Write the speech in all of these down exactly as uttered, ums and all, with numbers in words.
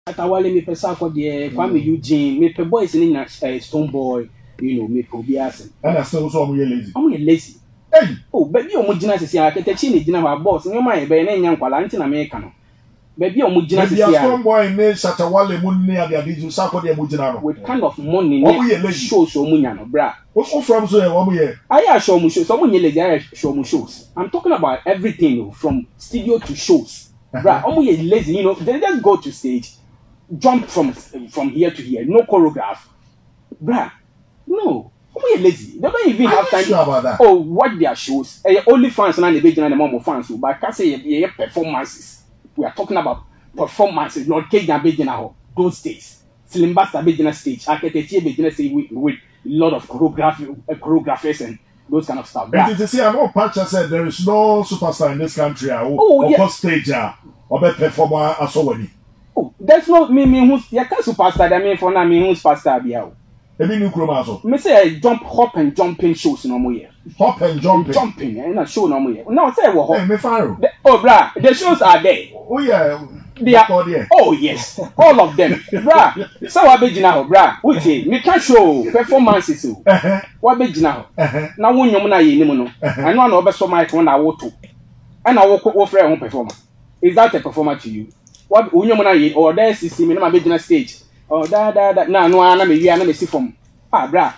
Shatta Wale me pe Sarkodie, Kwame Eugene, me pe boys in uh, Stonebwoy, you know, me pe Obiase. And I still so I'm lazy. I'm lazy. Hey! Oh, baby, you mujina se sia Akatakyie ni gina wa boss. Nyo man be na nya nkwala nti na me ka no. Baby, you mujina se sia. Baby, Stonebwoy ne Shatta Wale mu ne ade ade ju Sarkodie mujina no. With kind of money ne shows so munya no, bra. What's from so what we here? I show mu shows. So munye lazy I show mu shows. I'm talking about everything from studio to shows. Bra, omo ye lazy, you know, they just go to stage. Jump from from here to here, no choreograph, bruh. No, we lazy. They don't even have time. Sure about that? Oh, watch their shows. Uh, only fans and the big and the mom fans. But I can't say yeah, performances. We are talking about performances. Lord Cage and big now. Those days, Slim Basta big stage. Akatakyie big stage with with a lot of choreography, uh, choreographers and those kind of stuff. And to see, I know Pancha said there is no superstar in this country. Who oh, yeah. stage or be performer as already. Oh, there's no me me who's yeah can superstar that mean for now me who's superstar biao. Ebi new chromazo. Me say jump hop and jumping shows no more here. Hop and jumping. Jumping and a show no more here. Now say what hop. Hey, me faro. Oh bra, the shows are there. Oh yeah. They are, oh yes, all of them. Bra, so what be now, bra? Wait, me can show performances. What be now? Now when you na ye ni no. I know no be so mic when I want to. And I will go for a performer. Is that a performer to you? What when you na ye or there see me na be na stage. Oh da da da na no na me wi na me see from. Ah bra.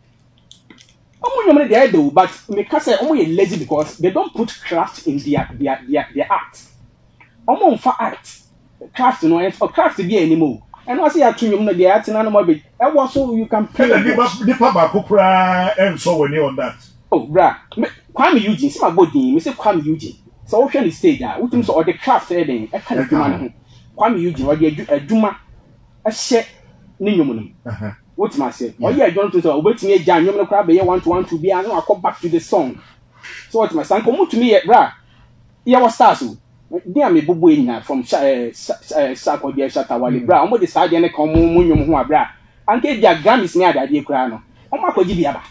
Omo nyom na dey do but me can say omo ye lazy because they don't put craft in their their their, their art. Omo for art. Craft no and for craft be anymore. And I say atu nyom na dey art na no more be. E was so you can play. The papa kokra and so when you on that. Oh bra. Kwame Eugene, see my body, me say Kwame Eugene. So we can stage ah. We think so all the craft there then. E kan adwuma no. Kwame Eugene we dey adwuma a hye ni nyom no. Uh-huh. What must say? Oh yeah, John to say obetimi agya nyom no kra be ye one to one to be and I come back to the song. So what must say? Come to me bra. Yeah was stars so. Dey am bubu enya from Sarkodie Shatta Wale bra. Omo dey side dey come mu nyom ho bra. Anke dia Grammys ni adade kra no. Omo akọji bi aba.